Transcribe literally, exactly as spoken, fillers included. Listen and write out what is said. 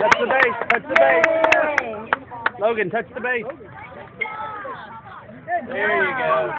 Touch the base. Touch the base. Logan, touch the base. There you go.